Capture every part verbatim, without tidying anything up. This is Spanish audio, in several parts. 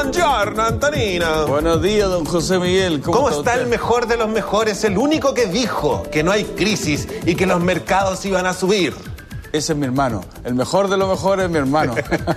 Buongiorno, Antonino. Buenos días, don José Miguel. ¿Cómo, ¿Cómo está, está el mejor de los mejores? El único que dijo que no hay crisis y que los mercados iban a subir. Ese es mi hermano. El mejor de los mejores es mi hermano.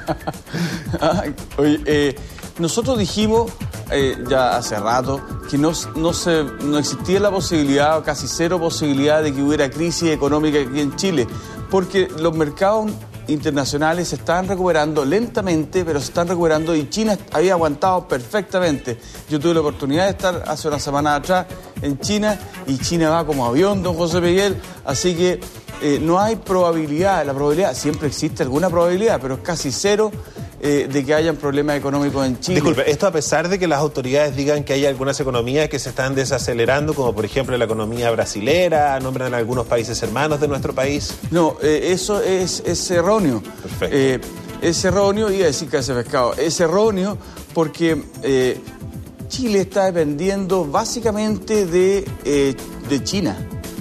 Ay, oye, eh, nosotros dijimos eh, ya hace rato que no, no, se, no existía la posibilidad, o casi cero posibilidad, de que hubiera crisis económica aquí en Chile, porque los mercados internacionales se están recuperando lentamente, pero se están recuperando y China había aguantado perfectamente. Yo tuve la oportunidad de estar hace una semana atrás en China y China va como avión, don José Miguel, así que eh, no hay probabilidad, la probabilidad, siempre existe alguna probabilidad, pero es casi cero eh, de que hayan problemas económicos en Chile. Disculpe, esto a pesar de que las autoridades digan que hay algunas economías que se están desacelerando, como por ejemplo la economía brasilera, nombran algunos países hermanos de nuestro país. No, eh, eso es, es erróneo. Perfecto. Eh, es erróneo, iba a decir que ese pescado, es erróneo porque eh, Chile está dependiendo básicamente de, eh, de China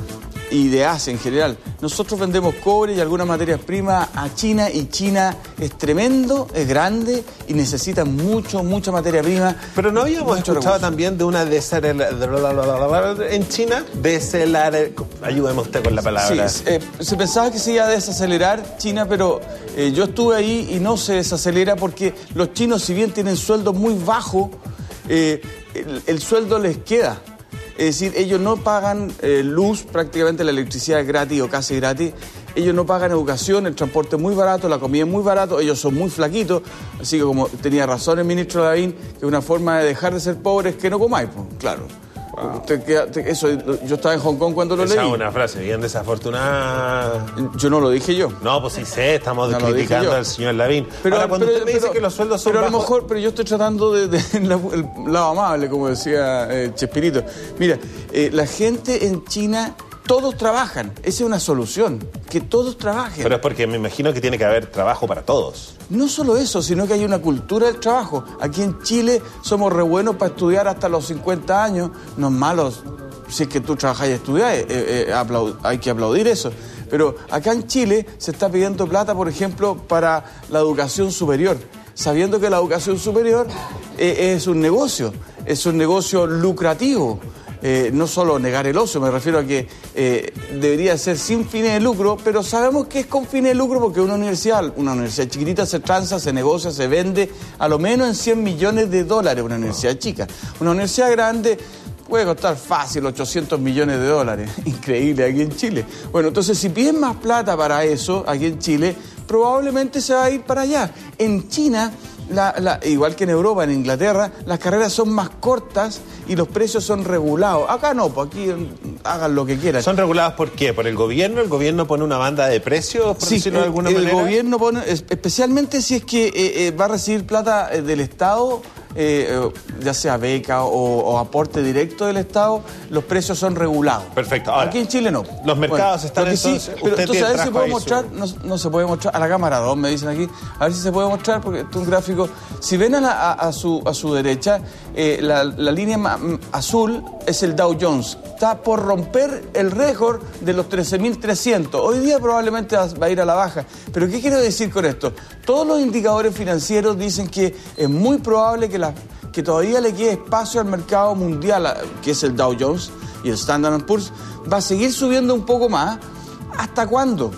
y de Asia en general. Nosotros vendemos cobre y algunas materias primas a China y China es tremendo, es grande y necesita mucho, mucha materia prima. Pero no habíamos escuchado recursos. También de una desaceleración en China. Desacelar... Ayúdeme usted con la palabra. Sí, eh, se pensaba que se iba a desacelerar China, pero eh, yo estuve ahí y no se desacelera porque los chinos, si bien tienen sueldos muy bajos, eh, el, el sueldo les queda. Es decir, ellos no pagan eh, luz, prácticamente la electricidad es gratis o casi gratis. Ellos no pagan educación, el transporte es muy barato, la comida es muy barato, ellos son muy flaquitos. Así que como tenía razón el ministro Lavín, que una forma de dejar de ser pobres es que no comáis, pues, claro. Wow. Te queda, te, eso, yo estaba en Hong Kong cuando lo Esa leí. Es una frase bien desafortunada. Yo no lo dije yo. No, pues sí sé, estamos no criticando al señor Lavín. Pero ahora, cuando pero, usted me pero, dice que los sueldos son pero bajos... a lo mejor, pero yo estoy tratando de, de, de la, el lado amable, como decía eh, Chespirito. Mira, eh, la gente en China... Todos trabajan, esa es una solución, que todos trabajen. Pero es porque me imagino que tiene que haber trabajo para todos. No solo eso, sino que hay una cultura del trabajo. Aquí en Chile somos re buenos para estudiar hasta los cincuenta años, no es malo si es que tú trabajas y estudias, eh, eh, aplaud- hay que aplaudir eso. Pero acá en Chile se está pidiendo plata, por ejemplo, para la educación superior, sabiendo que la educación superior eh, es un negocio, es un negocio lucrativo. Eh, no solo negar el ocio, me refiero a que eh, debería ser sin fines de lucro, pero sabemos que es con fines de lucro porque una universidad, una universidad chiquitita se transa, se negocia, se vende a lo menos en cien millones de dólares, una universidad chica. Una universidad grande puede costar fácil ochocientos millones de dólares, increíble aquí en Chile. Bueno, entonces si piden más plata para eso aquí en Chile, probablemente se va a ir para allá. En China... La, la, igual que en Europa, en Inglaterra, las carreras son más cortas y los precios son regulados. Acá no, pues aquí hagan lo que quieran. ¿Son regulados por qué? ¿Por el gobierno? ¿El gobierno pone una banda de precios, por sí, decirlo de alguna el, manera? El gobierno pone, especialmente si es que eh, eh, va a recibir plata del Estado, eh, ya sea beca o, o aporte directo del Estado, los precios son regulados. Perfecto. Ahora, aquí en Chile no. Los mercados bueno, están entonces... Sí, pero entonces a ver si puedo mostrar, su... no, no se puede mostrar, a la cámara dos me dicen aquí, a ver si se puede mostrar, porque esto es un gráfico. Si ven a, la, a, a, su, a su derecha, eh, la, la línea azul es el Dow Jones. Está por romper el récord de los trece mil trescientos. Hoy día probablemente va a ir a la baja. Pero ¿qué quiero decir con esto? Todos los indicadores financieros dicen que es muy probable que, la, que todavía le quede espacio al mercado mundial, que es el Dow Jones y el Standard and Poor's, va a seguir subiendo un poco más. ¿Hasta cuándo?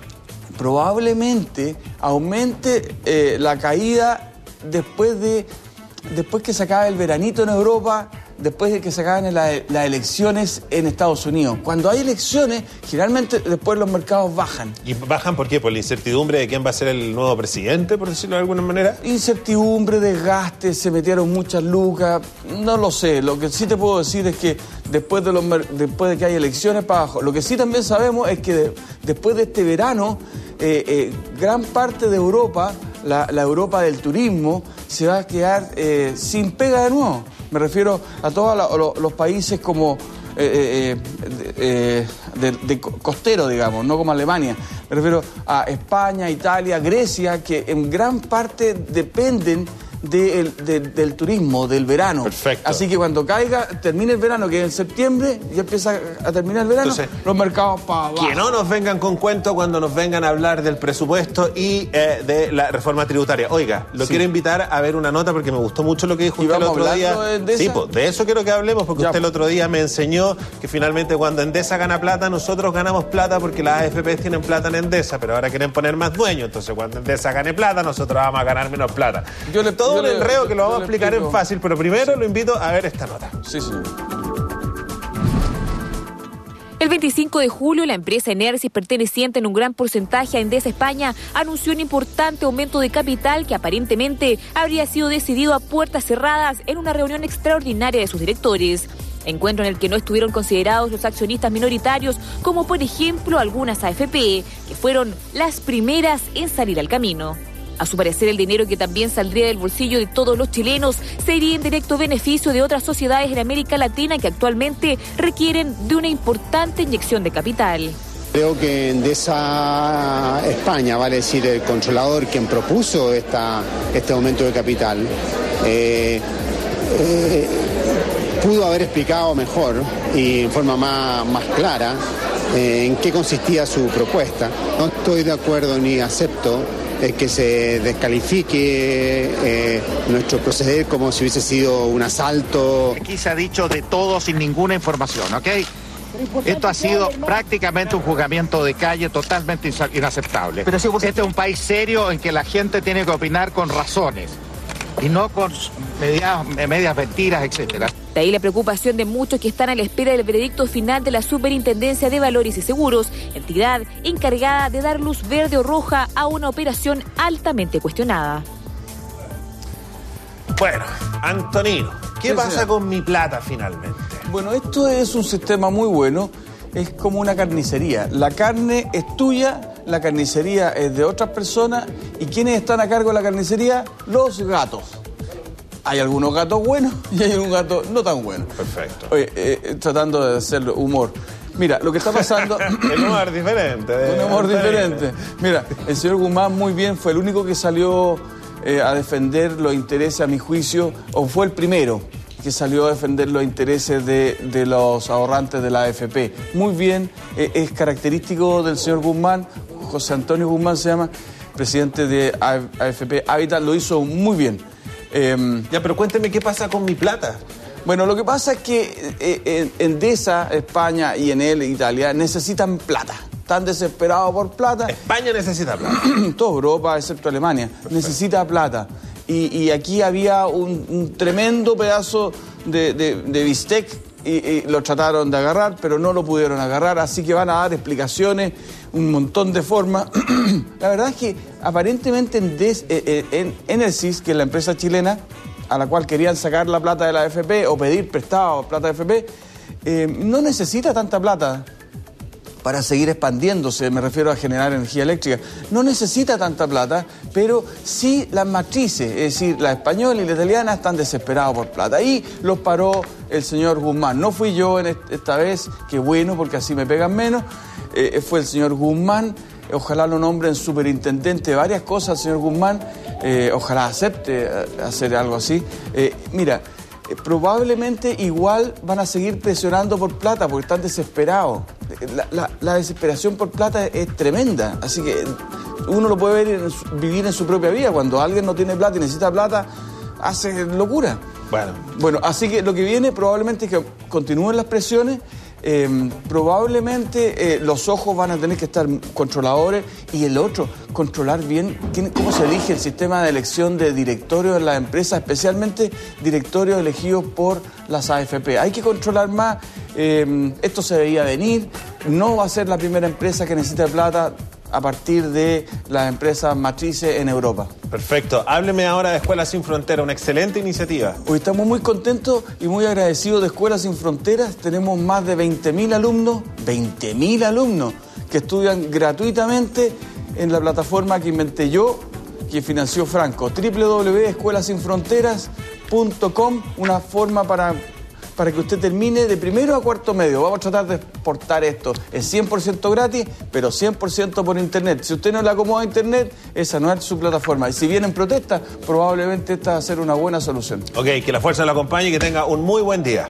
Probablemente aumente eh, la caída después de después que se acabe el veranito en Europa, después de que se acaben la, las elecciones en Estados Unidos. Cuando hay elecciones, generalmente después los mercados bajan. ¿Y bajan por qué? ¿Por la incertidumbre de quién va a ser el nuevo presidente, por decirlo de alguna manera? Incertidumbre, desgaste, se metieron muchas lucas, no lo sé. Lo que sí te puedo decir es que después de, los, después de que hay elecciones para abajo, lo que sí también sabemos es que de, después de este verano, eh, eh, gran parte de Europa, la, la Europa del turismo, se va a quedar eh, sin pega de nuevo. Me refiero a todos la, lo, los países como eh, eh, eh, de, de costero, digamos, no como Alemania. Me refiero a España, Italia, Grecia, que en gran parte dependen de el, de, del turismo, del verano. Perfecto. Así que cuando caiga, termine el verano, que es en septiembre, ya empieza a terminar el verano, entonces, los mercados para abajo. Que no nos vengan con cuentos cuando nos vengan a hablar del presupuesto y eh, de la reforma tributaria. Oiga, lo sí. quiero invitar a ver una nota porque me gustó mucho lo que dijo usted el otro día. De Endesa? Sí, pues, de eso quiero que hablemos porque ya, usted el otro día me enseñó que finalmente cuando Endesa gana plata, nosotros ganamos plata porque las A F P tienen plata en Endesa, pero ahora quieren poner más dueños. Entonces cuando Endesa gane plata, nosotros vamos a ganar menos plata. Yo le, Todo yo un le, enredo yo, que lo vamos a explicar explico. en fácil, pero primero sí. lo invito a ver esta nota. Sí, sí. El veinticinco de julio, la empresa Enersis, perteneciente en un gran porcentaje a Endesa España, anunció un importante aumento de capital que aparentemente habría sido decidido a puertas cerradas en una reunión extraordinaria de sus directores. Encuentro en el que no estuvieron considerados los accionistas minoritarios, como por ejemplo algunas A F P, que fueron las primeras en salir al camino. A su parecer, el dinero que también saldría del bolsillo de todos los chilenos sería en directo beneficio de otras sociedades en América Latina que actualmente requieren de una importante inyección de capital. Creo que Endesa España, vale decir, el controlador quien propuso esta, este aumento de capital, eh, eh, pudo haber explicado mejor y en forma más, más clara eh, en qué consistía su propuesta. No estoy de acuerdo ni acepto es que se descalifique eh, nuestro proceder como si hubiese sido un asalto. Aquí se ha dicho de todo sin ninguna información, ¿ok? Esto ha sido prácticamente un juzgamiento de calle totalmente inaceptable. Pero si este es un país serio en que la gente tiene que opinar con razones y no con medias, medias mentiras, etcétera. De ahí la preocupación de muchos que están a la espera del veredicto final de la Superintendencia de Valores y Seguros, entidad encargada de dar luz verde o roja a una operación altamente cuestionada. Bueno, Antonino, ¿qué sí, pasa señor? con mi plata finalmente? Bueno, esto es un sistema muy bueno, es como una carnicería. La carne es tuya, la carnicería es de otras personas, y ¿quiénes están a cargo de la carnicería? Los gatos. Hay algunos gatos buenos y hay algunos gatos no tan buenos. Perfecto. Oye, eh, tratando de hacer humor. Mira, lo que está pasando... Un humor diferente. Un humor diferente. Mira, el señor Guzmán muy bien, fue el único que salió eh, a defender los intereses, a mi juicio, o fue el primero que salió a defender los intereses de, de los ahorrantes de la A F P. Muy bien, eh, es característico del señor Guzmán, José Antonio Guzmán se llama, presidente de A F P Habitat, lo hizo muy bien. Eh, ya, pero cuénteme qué pasa con mi plata. Bueno, lo que pasa es que eh, Endesa, España y Enel, Italia, necesitan plata. Están desesperados por plata. España necesita plata. Toda Europa, excepto Alemania, perfecto, necesita plata. Y, y aquí había un, un tremendo pedazo de, de, de bistec y, y lo trataron de agarrar, pero no lo pudieron agarrar, así que van a dar explicaciones, un montón de formas. La verdad es que aparentemente en, Des, eh, en Enersis, que es la empresa chilena, a la cual querían sacar la plata de la A F P o pedir prestado plata de A F P, eh, no necesita tanta plata para seguir expandiéndose, me refiero a generar energía eléctrica. No necesita tanta plata, pero sí las matrices, es decir, la española y la italiana están desesperados por plata. Ahí los paró el señor Guzmán. No fui yo en esta vez, qué bueno, porque así me pegan menos. Eh, fue el señor Guzmán. Ojalá lo nombren superintendente de varias cosas, el señor Guzmán. Eh, ojalá acepte hacer algo así. Eh, mira, eh, probablemente igual van a seguir presionando por plata porque están desesperados. La, la, la desesperación por plata es, es tremenda, así que uno lo puede ver en su, vivir en su propia vida. Cuando alguien no tiene plata y necesita plata, hace locura. Bueno, bueno, así que lo que viene probablemente es que continúen las presiones. Eh, probablemente eh, los ojos van a tener que estar controladores, y el otro, controlar bien quién, cómo se elige el sistema de elección de directorios de las empresas, especialmente directorios elegidos por las A F P. Hay que controlar más, eh, esto se veía venir, no va a ser la primera empresa que necesite plata a partir de las empresas matrices en Europa. Perfecto. Hábleme ahora de Escuelas Sin Fronteras, una excelente iniciativa. Hoy estamos muy contentos y muy agradecidos de Escuelas Sin Fronteras. Tenemos más de veinte mil alumnos, veinte mil alumnos que estudian gratuitamente en la plataforma que inventé yo, que financió Franco, doble u doble u doble u punto escuelas sin fronteras punto com, una forma para para que usted termine de primero a cuarto medio. Vamos a tratar de exportar esto. Es cien por ciento gratis, pero cien por ciento por internet. Si usted no le acomoda a internet, esa no es su plataforma. Y si vienen protestas, probablemente esta va a ser una buena solución. Ok, que la fuerza lo acompañe y que tenga un muy buen día.